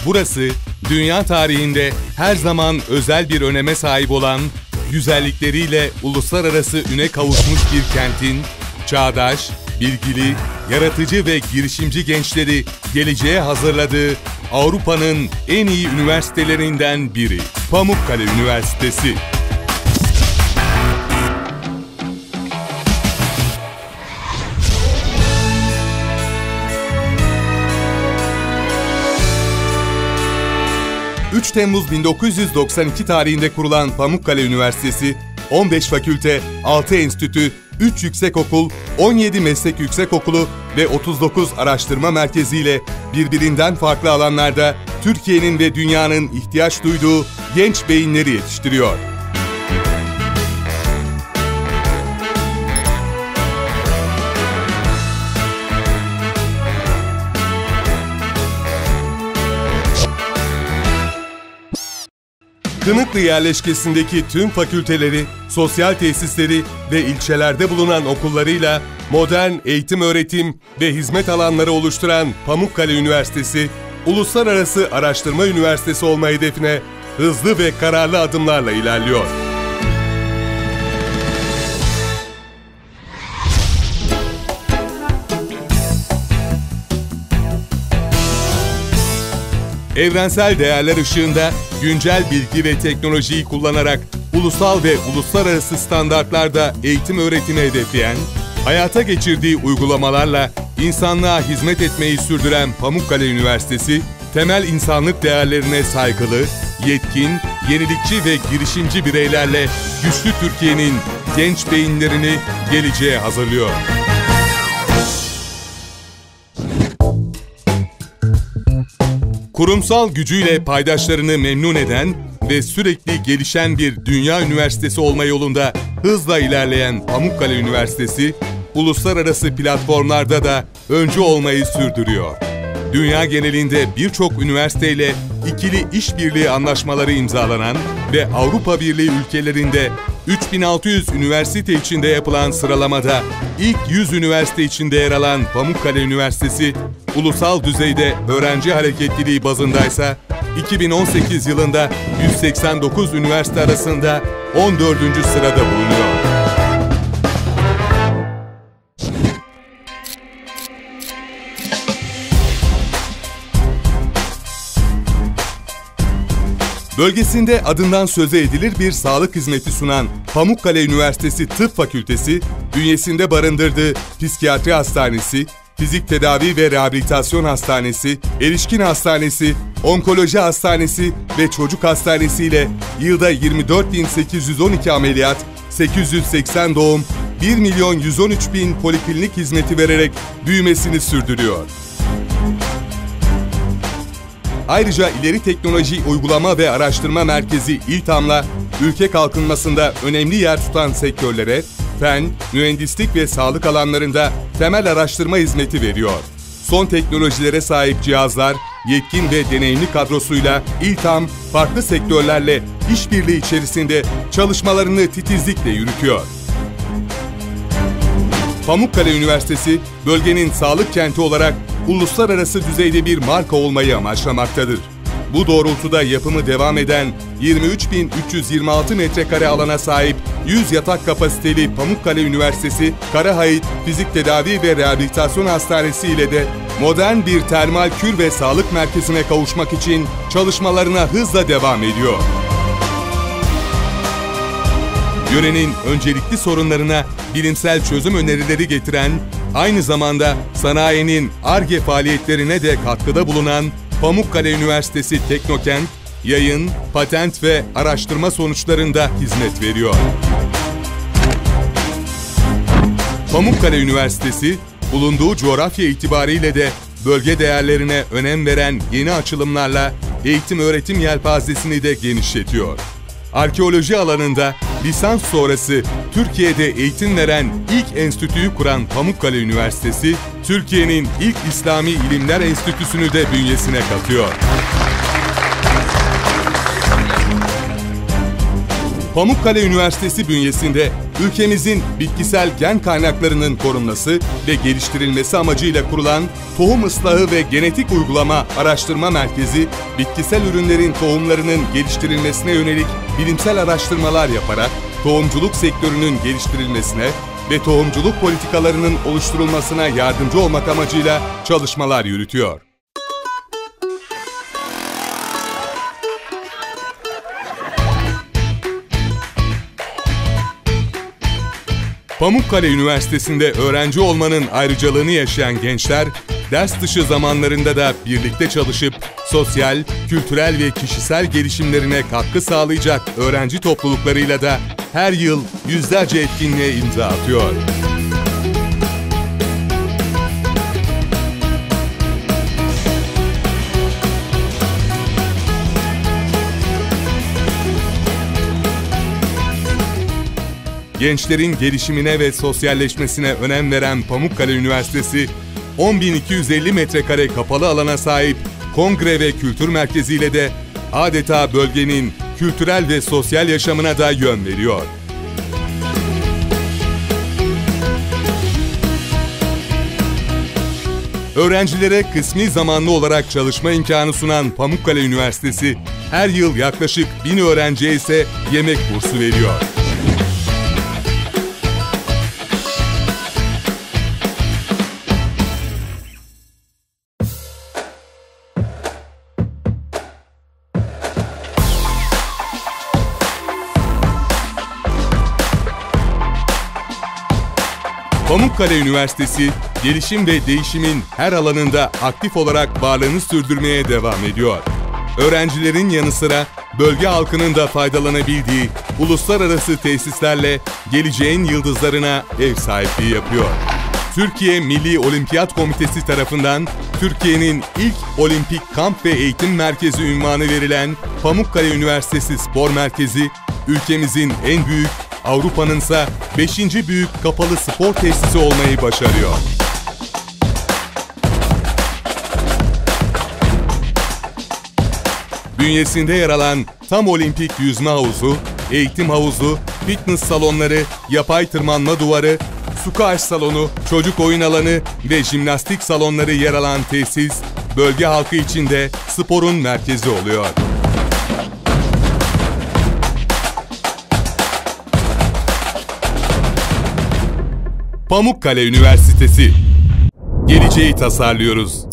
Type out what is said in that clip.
Burası, dünya tarihinde her zaman özel bir öneme sahip olan, güzellikleriyle uluslararası üne kavuşmuş bir kentin, çağdaş, bilgili, yaratıcı ve girişimci gençleri geleceğe hazırladığı Avrupa'nın en iyi üniversitelerinden biri. Pamukkale Üniversitesi. ...3 Temmuz 1992 tarihinde kurulan Pamukkale Üniversitesi, 15 fakülte, 6 enstitü, 3 yüksekokul, 17 meslek yüksekokulu ve 39 araştırma merkeziyle birbirinden farklı alanlarda Türkiye'nin ve dünyanın ihtiyaç duyduğu genç beyinleri yetiştiriyor. Kınıklı yerleşkesindeki tüm fakülteleri, sosyal tesisleri ve ilçelerde bulunan okullarıyla modern eğitim, öğretim ve hizmet alanları oluşturan Pamukkale Üniversitesi, uluslararası araştırma üniversitesi olma hedefine hızlı ve kararlı adımlarla ilerliyor. Evrensel değerler ışığında güncel bilgi ve teknolojiyi kullanarak ulusal ve uluslararası standartlarda eğitim öğretimi hedefleyen, hayata geçirdiği uygulamalarla insanlığa hizmet etmeyi sürdüren Pamukkale Üniversitesi, temel insanlık değerlerine saygılı, yetkin, yenilikçi ve girişimci bireylerle güçlü Türkiye'nin genç beyinlerini geleceğe hazırlıyor. Kurumsal gücüyle paydaşlarını memnun eden ve sürekli gelişen bir dünya üniversitesi olma yolunda hızla ilerleyen Pamukkale Üniversitesi, uluslararası platformlarda da öncü olmayı sürdürüyor. Dünya genelinde birçok üniversiteyle ikili işbirliği anlaşmaları imzalanan ve Avrupa Birliği ülkelerinde 3600 üniversite içinde yapılan sıralamada ilk 100 üniversite içinde yer alan Pamukkale Üniversitesi, ulusal düzeyde öğrenci hareketliliği bazındaysa 2018 yılında 189 üniversite arasında 14. sırada bulunuyor. Bölgesinde adından söze edilir bir sağlık hizmeti sunan Pamukkale Üniversitesi Tıp Fakültesi, bünyesinde barındırdığı Psikiyatri Hastanesi, Fizik Tedavi ve Rehabilitasyon Hastanesi, Erişkin Hastanesi, Onkoloji Hastanesi ve Çocuk Hastanesi ile yılda 24.812 ameliyat, 880 doğum, 1.113.000 poliklinik hizmeti vererek büyümesini sürdürüyor. Ayrıca İleri Teknoloji Uygulama ve Araştırma Merkezi İLTAM'la ülke kalkınmasında önemli yer tutan sektörlere, fen, mühendislik ve sağlık alanlarında temel araştırma hizmeti veriyor. Son teknolojilere sahip cihazlar, yetkin ve deneyimli kadrosuyla İLTAM, farklı sektörlerle işbirliği içerisinde çalışmalarını titizlikle yürütüyor. Pamukkale Üniversitesi, bölgenin sağlık kenti olarak uluslararası düzeyde bir marka olmayı amaçlamaktadır. Bu doğrultuda yapımı devam eden 23.326 metrekare alana sahip 100 yatak kapasiteli Pamukkale Üniversitesi, Karahayit Fizik Tedavi ve Rehabilitasyon Hastanesi ile de modern bir termal kür ve sağlık merkezine kavuşmak için çalışmalarına hızla devam ediyor. Yörenin öncelikli sorunlarına bilimsel çözüm önerileri getiren, aynı zamanda sanayinin Ar-Ge faaliyetlerine de katkıda bulunan Pamukkale Üniversitesi Teknokent, yayın, patent ve araştırma sonuçlarında hizmet veriyor. Pamukkale Üniversitesi, bulunduğu coğrafya itibariyle de bölge değerlerine önem veren yeni açılımlarla eğitim-öğretim yelpazesini de genişletiyor. Arkeoloji alanında lisans sonrası Türkiye'de eğitim veren ilk enstitüyü kuran Pamukkale Üniversitesi, Türkiye'nin ilk İslami İlimler Enstitüsü'nü de bünyesine katıyor. Pamukkale Üniversitesi bünyesinde ülkemizin bitkisel gen kaynaklarının korunması ve geliştirilmesi amacıyla kurulan Tohum Islahı ve Genetik Uygulama Araştırma Merkezi, bitkisel ürünlerin tohumlarının geliştirilmesine yönelik bilimsel araştırmalar yaparak tohumculuk sektörünün geliştirilmesine ve tohumculuk politikalarının oluşturulmasına yardımcı olmak amacıyla çalışmalar yürütüyor. Pamukkale Üniversitesi'nde öğrenci olmanın ayrıcalığını yaşayan gençler, ders dışı zamanlarında da birlikte çalışıp sosyal, kültürel ve kişisel gelişimlerine katkı sağlayacak öğrenci topluluklarıyla da her yıl yüzlerce etkinliğe imza atıyor. Gençlerin gelişimine ve sosyalleşmesine önem veren Pamukkale Üniversitesi, 10.250 metrekare kapalı alana sahip kongre ve kültür merkeziyle de adeta bölgenin kültürel ve sosyal yaşamına da yön veriyor. Öğrencilere kısmi zamanlı olarak çalışma imkanı sunan Pamukkale Üniversitesi, her yıl yaklaşık 1000 öğrenciye ise yemek bursu veriyor. Pamukkale Üniversitesi, gelişim ve değişimin her alanında aktif olarak varlığını sürdürmeye devam ediyor. Öğrencilerin yanı sıra bölge halkının da faydalanabildiği uluslararası tesislerle geleceğin yıldızlarına ev sahipliği yapıyor. Türkiye Milli Olimpiyat Komitesi tarafından Türkiye'nin ilk olimpik kamp ve eğitim merkezi unvanı verilen Pamukkale Üniversitesi Spor Merkezi, ülkemizin en büyük, Avrupa'nın ise 5. büyük kapalı spor tesisi olmayı başarıyor. Bünyesinde yer alan tam olimpik yüzme havuzu, eğitim havuzu, fitness salonları, yapay tırmanma duvarı, squash salonu, çocuk oyun alanı ve jimnastik salonları yer alan tesis, bölge halkı için de sporun merkezi oluyor. Pamukkale Üniversitesi. Geleceği tasarlıyoruz.